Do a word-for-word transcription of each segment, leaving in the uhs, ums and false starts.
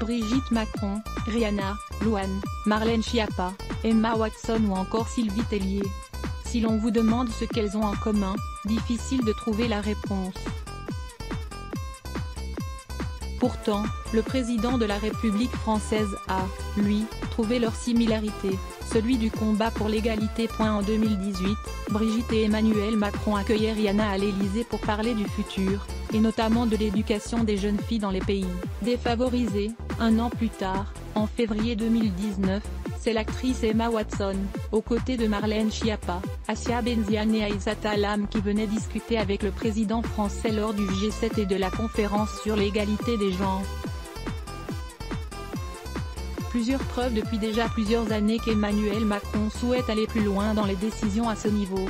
Brigitte Macron, Rihanna, Louane, Marlène Schiappa, Emma Watson ou encore Sylvie Tellier. Si l'on vous demande ce qu'elles ont en commun, difficile de trouver la réponse. Pourtant, le président de la République française a, lui, trouvé leur similarité, celui du combat pour l'égalité. En deux mille dix-huit, Brigitte et Emmanuel Macron accueillaient Rihanna à l'Élysée pour parler du futur, et notamment de l'éducation des jeunes filles dans les pays défavorisés. Un an plus tard, en février deux mille dix-neuf, c'est l'actrice Emma Watson, aux côtés de Marlène Schiappa, Assia Benziane et Aïssata Lam qui venaient discuter avec le président français lors du G sept et de la conférence sur l'égalité des genres. Plusieurs preuves depuis déjà plusieurs années qu'Emmanuel Macron souhaite aller plus loin dans les décisions à ce niveau.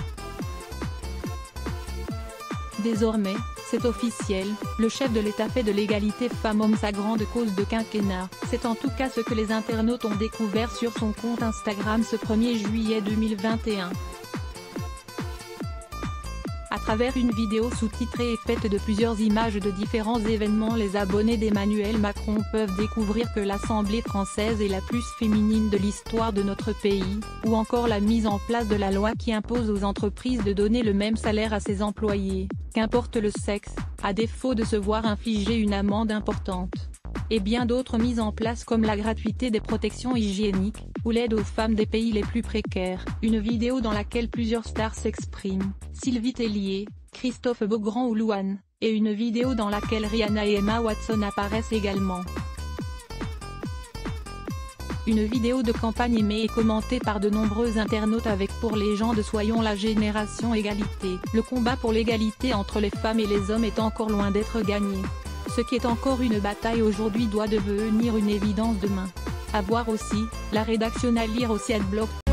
Désormais, c'est officiel, le chef de l'État fait de l'égalité femmes-hommes sa grande cause de quinquennat. C'est en tout cas ce que les internautes ont découvert sur son compte Instagram ce premier juillet deux mille vingt et un. À travers une vidéo sous-titrée et faite de plusieurs images de différents événements, les abonnés d'Emmanuel Macron peuvent découvrir que l'Assemblée française est la plus féminine de l'histoire de notre pays, ou encore la mise en place de la loi qui impose aux entreprises de donner le même salaire à ses employés, qu'importe le sexe, à défaut de se voir infliger une amende importante. Et bien d'autres mises en place comme la gratuité des protections hygiéniques, ou l'aide aux femmes des pays les plus précaires. Une vidéo dans laquelle plusieurs stars s'expriment, Sylvie Tellier, Christophe Beaugrand ou Louane, et une vidéo dans laquelle Rihanna et Emma Watson apparaissent également. Une vidéo de campagne aimée et commentée par de nombreux internautes avec pour légende Soyons la génération égalité. Le combat pour l'égalité entre les femmes et les hommes est encore loin d'être gagné. Ce qui est encore une bataille aujourd'hui doit devenir une évidence demain. À voir aussi, la rédaction à lire aussi Adblock.